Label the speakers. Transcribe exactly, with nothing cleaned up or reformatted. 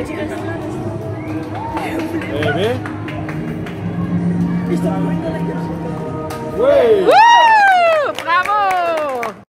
Speaker 1: die alles dran ist.
Speaker 2: Baby.
Speaker 1: Ich dachte,
Speaker 2: Wait.